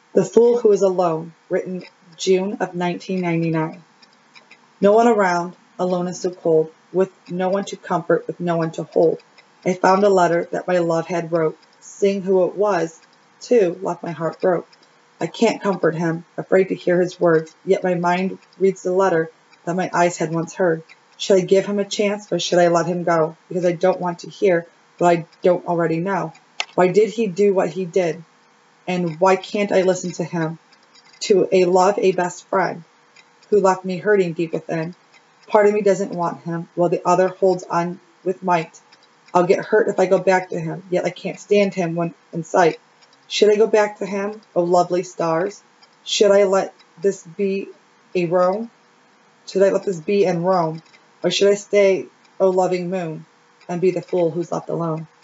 The Fool Who Is Alone, written June of 1999. No one around, alone and so cold, with no one to comfort, with no one to hold. I found a letter that my love had wrote, seeing who it was, too, left my heart broke. I can't comfort him, afraid to hear his words, yet my mind reads the letter that my eyes had once heard. Should I give him a chance, or should I let him go? Because I don't want to hear what I don't already know. Why did he do what he did? And why can't I listen to him? To a love, a best friend, who left me hurting deep within. Part of me doesn't want him, while the other holds on with might. I'll get hurt if I go back to him, yet I can't stand him when in sight. Should I go back to him, oh lovely stars? Should I let this be a roam? Should I let this be and roam? Or should I stay, oh loving moon, and be the fool who's left alone?